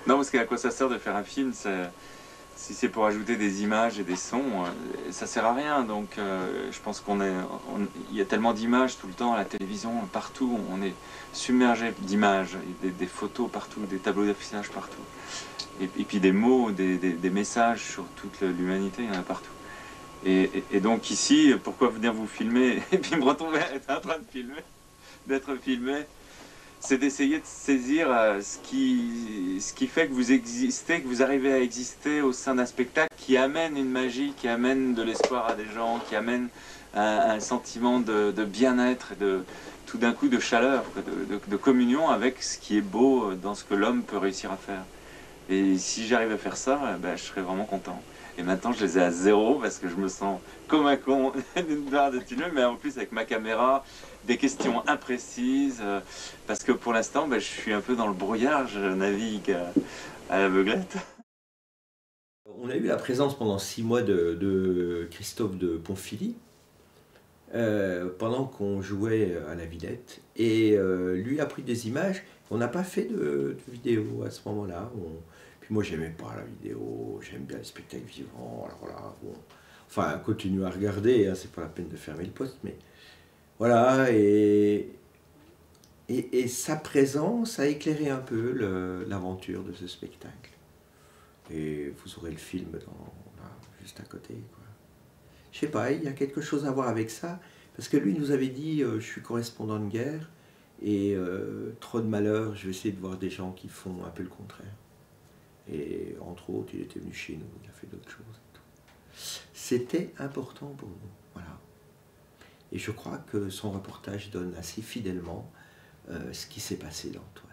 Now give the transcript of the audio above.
Non, parce qu'à quoi ça sert de faire un film? Si c'est pour ajouter des images et des sons, ça sert à rien. Donc je pense il y a tellement d'images tout le temps à la télévision, partout. On est submergé d'images, des photos partout, des tableaux d'affichage partout. Et puis des mots, des messages sur toute l'humanité, il y en a partout. Et donc ici, pourquoi venir vous filmer et puis me retrouver à être en train de filmer, d'être filmé? C'est d'essayer de saisir ce qui fait que vous existez, que vous arrivez à exister au sein d'un spectacle qui amène une magie, qui amène de l'espoir à des gens, qui amène un sentiment de bien-être, tout d'un coup de chaleur, de communion avec ce qui est beau dans ce que l'homme peut réussir à faire. Et si j'arrive à faire ça, ben, je serais vraiment content. Et maintenant, je les ai à zéro parce que je me sens comme un con d'une part de tunnel, mais en plus avec ma caméra, des questions imprécises, parce que pour l'instant, ben, je suis un peu dans le brouillard, je navigue à l'aveuglette. On a eu la présence pendant 6 mois de Christophe de Ponfilly, pendant qu'on jouait à la Villette. Et lui a pris des images. On n'a pas fait de vidéo à ce moment-là. Puis moi, j'aimais pas la vidéo, j'aime bien les spectacles vivants. Alors là, bon. Enfin, continue à regarder, hein, c'est pas la peine de fermer le poste, mais voilà. Et sa présence a éclairé un peu l'aventure de ce spectacle. Et vous aurez le film là, juste à côté, quoi. Je sais pas, il y a quelque chose à voir avec ça, parce que lui nous avait dit je suis correspondant de guerre, et trop de malheur, je vais essayer de voir des gens qui font un peu le contraire. Et entre autres, il était venu chez nous, il a fait d'autres choses. Et tout. C'était important pour nous, voilà. Et je crois que son reportage donne assez fidèlement ce qui s'est passé dans tout.